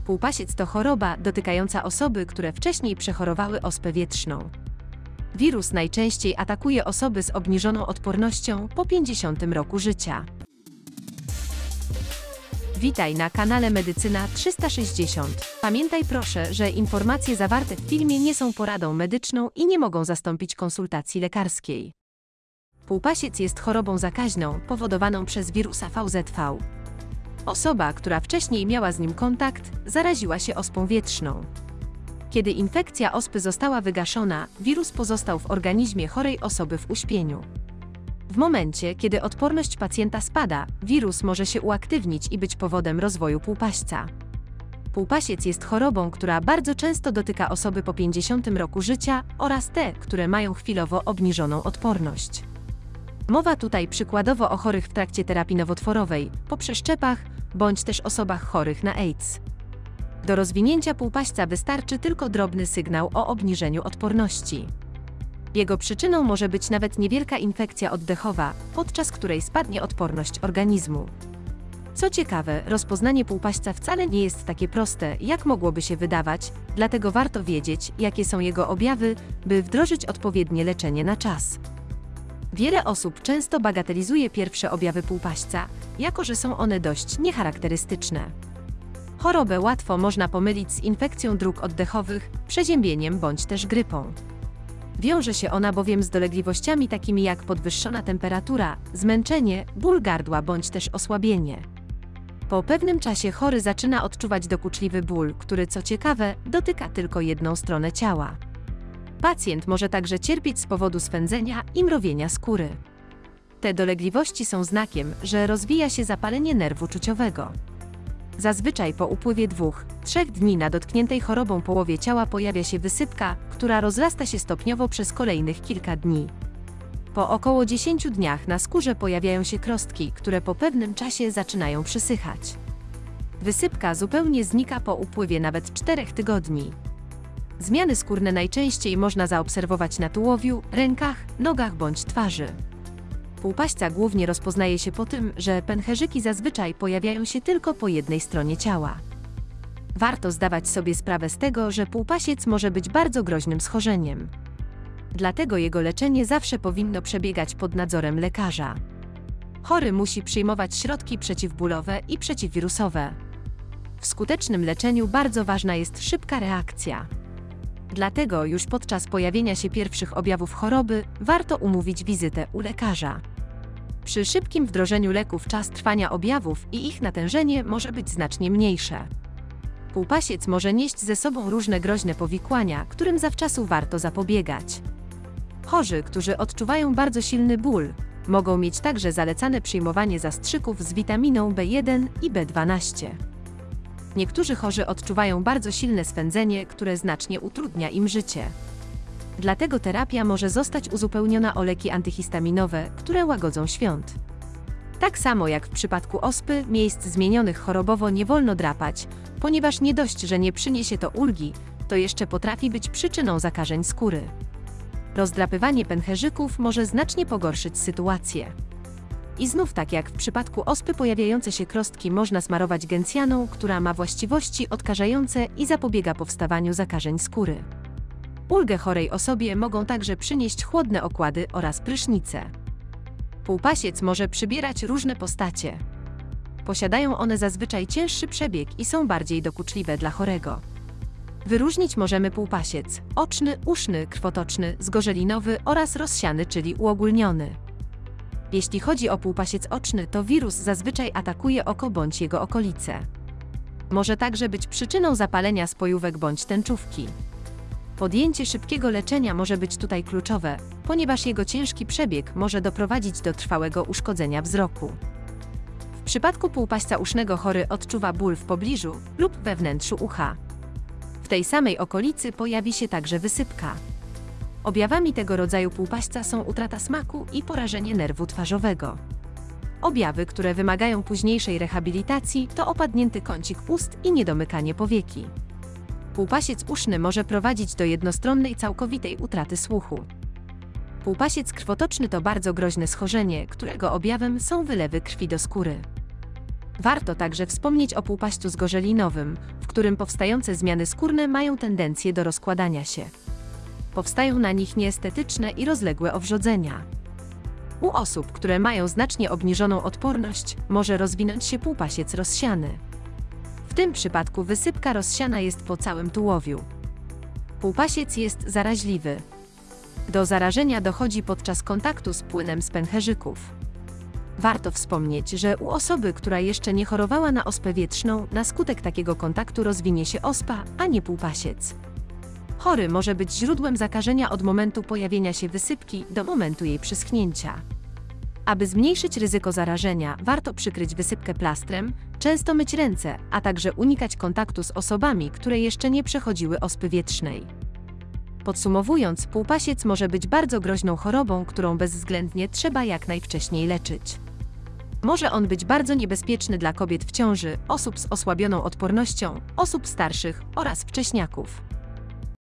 Półpasiec to choroba dotykająca osoby, które wcześniej przechorowały ospę wietrzną. Wirus najczęściej atakuje osoby z obniżoną odpornością po 50 roku życia. Witaj na kanale Medycyna 360. Pamiętaj proszę, że informacje zawarte w filmie nie są poradą medyczną i nie mogą zastąpić konsultacji lekarskiej. Półpasiec jest chorobą zakaźną powodowaną przez wirusa VZV. Osoba, która wcześniej miała z nim kontakt, zaraziła się ospą wietrzną. Kiedy infekcja ospy została wygaszona, wirus pozostał w organizmie chorej osoby w uśpieniu. W momencie, kiedy odporność pacjenta spada, wirus może się uaktywnić i być powodem rozwoju półpaśca. Półpasiec jest chorobą, która bardzo często dotyka osoby po 50 roku życia oraz te, które mają chwilowo obniżoną odporność. Mowa tutaj przykładowo o chorych w trakcie terapii nowotworowej, po przeszczepach, bądź też osobach chorych na AIDS. Do rozwinięcia półpaśca wystarczy tylko drobny sygnał o obniżeniu odporności. Jego przyczyną może być nawet niewielka infekcja oddechowa, podczas której spadnie odporność organizmu. Co ciekawe, rozpoznanie półpaśca wcale nie jest takie proste, jak mogłoby się wydawać, dlatego warto wiedzieć, jakie są jego objawy, by wdrożyć odpowiednie leczenie na czas. Wiele osób często bagatelizuje pierwsze objawy półpaśca, jako że są one dość niecharakterystyczne. Chorobę łatwo można pomylić z infekcją dróg oddechowych, przeziębieniem bądź też grypą. Wiąże się ona bowiem z dolegliwościami takimi jak podwyższona temperatura, zmęczenie, ból gardła bądź też osłabienie. Po pewnym czasie chory zaczyna odczuwać dokuczliwy ból, który co ciekawe, dotyka tylko jedną stronę ciała. Pacjent może także cierpieć z powodu swędzenia i mrowienia skóry. Te dolegliwości są znakiem, że rozwija się zapalenie nerwu czuciowego. Zazwyczaj po upływie 2–3 dni na dotkniętej chorobą połowie ciała pojawia się wysypka, która rozrasta się stopniowo przez kolejnych kilka dni. Po około 10 dniach na skórze pojawiają się krostki, które po pewnym czasie zaczynają przysychać. Wysypka zupełnie znika po upływie nawet 4 tygodni. Zmiany skórne najczęściej można zaobserwować na tułowiu, rękach, nogach bądź twarzy. Półpaśca głównie rozpoznaje się po tym, że pęcherzyki zazwyczaj pojawiają się tylko po jednej stronie ciała. Warto zdawać sobie sprawę z tego, że półpasiec może być bardzo groźnym schorzeniem. Dlatego jego leczenie zawsze powinno przebiegać pod nadzorem lekarza. Chory musi przyjmować środki przeciwbólowe i przeciwwirusowe. W skutecznym leczeniu bardzo ważna jest szybka reakcja. Dlatego już podczas pojawienia się pierwszych objawów choroby warto umówić wizytę u lekarza. Przy szybkim wdrożeniu leków czas trwania objawów i ich natężenie może być znacznie mniejsze. Półpasiec może nieść ze sobą różne groźne powikłania, którym zawczasu warto zapobiegać. Chorzy, którzy odczuwają bardzo silny ból, mogą mieć także zalecane przyjmowanie zastrzyków z witaminą B1 i B12. Niektórzy chorzy odczuwają bardzo silne swędzenie, które znacznie utrudnia im życie. Dlatego terapia może zostać uzupełniona o leki antyhistaminowe, które łagodzą świąt. Tak samo jak w przypadku ospy, miejsc zmienionych chorobowo nie wolno drapać, ponieważ nie dość, że nie przyniesie to ulgi, to jeszcze potrafi być przyczyną zakażeń skóry. Rozdrapywanie pęcherzyków może znacznie pogorszyć sytuację. I znów tak jak w przypadku ospy pojawiające się krostki można smarować gencjaną, która ma właściwości odkażające i zapobiega powstawaniu zakażeń skóry. Ulgę chorej osobie mogą także przynieść chłodne okłady oraz prysznice. Półpasiec może przybierać różne postacie. Posiadają one zazwyczaj cięższy przebieg i są bardziej dokuczliwe dla chorego. Wyróżnić możemy półpasiec oczny, uszny, krwotoczny, zgorzelinowy oraz rozsiany, czyli uogólniony. Jeśli chodzi o półpasiec oczny, to wirus zazwyczaj atakuje oko bądź jego okolice. Może także być przyczyną zapalenia spojówek bądź tęczówki. Podjęcie szybkiego leczenia może być tutaj kluczowe, ponieważ jego ciężki przebieg może doprowadzić do trwałego uszkodzenia wzroku. W przypadku półpaśca usznego chory odczuwa ból w pobliżu lub we wnętrzu ucha. W tej samej okolicy pojawi się także wysypka. Objawami tego rodzaju półpaśca są utrata smaku i porażenie nerwu twarzowego. Objawy, które wymagają późniejszej rehabilitacji, to opadnięty kącik ust i niedomykanie powieki. Półpasiec uszny może prowadzić do jednostronnej całkowitej utraty słuchu. Półpasiec krwotoczny to bardzo groźne schorzenie, którego objawem są wylewy krwi do skóry. Warto także wspomnieć o półpaściu zgorzelinowym, w którym powstające zmiany skórne mają tendencję do rozkładania się. Powstają na nich nieestetyczne i rozległe owrzodzenia. U osób, które mają znacznie obniżoną odporność, może rozwinąć się półpasiec rozsiany. W tym przypadku wysypka rozsiana jest po całym tułowiu. Półpasiec jest zaraźliwy. Do zarażenia dochodzi podczas kontaktu z płynem z pęcherzyków. Warto wspomnieć, że u osoby, która jeszcze nie chorowała na ospę wietrzną, na skutek takiego kontaktu rozwinie się ospa, a nie półpasiec. Chory może być źródłem zakażenia od momentu pojawienia się wysypki do momentu jej przyschnięcia. Aby zmniejszyć ryzyko zarażenia, warto przykryć wysypkę plastrem, często myć ręce, a także unikać kontaktu z osobami, które jeszcze nie przechodziły ospy wietrznej. Podsumowując, półpasiec może być bardzo groźną chorobą, którą bezwzględnie trzeba jak najwcześniej leczyć. Może on być bardzo niebezpieczny dla kobiet w ciąży, osób z osłabioną odpornością, osób starszych oraz wcześniaków.